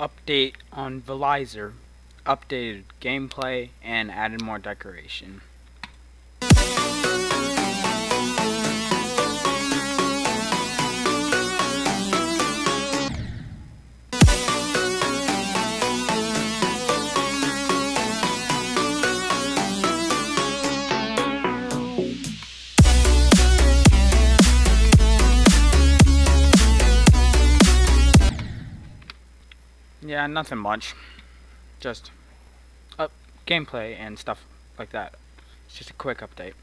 update on velizer, updated gameplay, and added more decoration. Yeah, nothing much. Just gameplay and stuff like that. It's just a quick update.